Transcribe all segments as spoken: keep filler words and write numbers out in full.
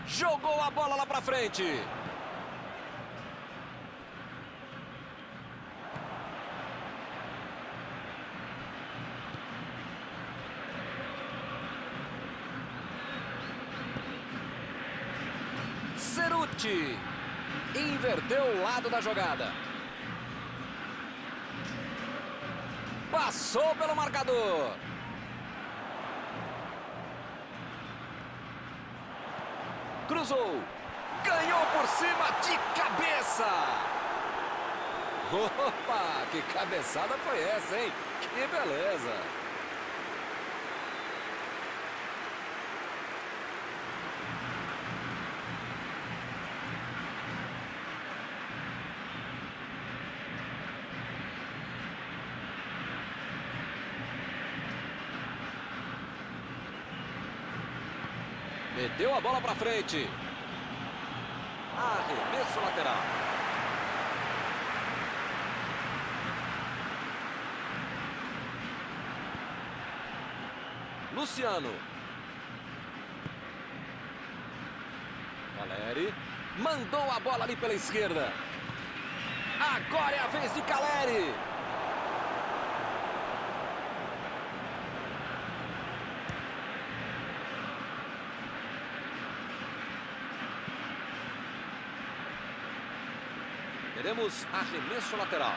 Jogou a bola lá pra frente. Cerutti inverteu o lado da jogada. Passou pelo marcador. Cruzou. Ganhou por cima de cabeça. Opa, que cabeçada foi essa, hein? Que beleza. Meteu a bola pra frente. Arremesso lateral. Luciano. Caleri. Mandou a bola ali pela esquerda. Agora é a vez de Caleri. Teremos arremesso lateral.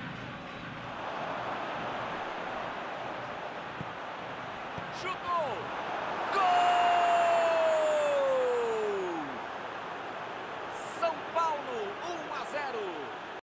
Chutou!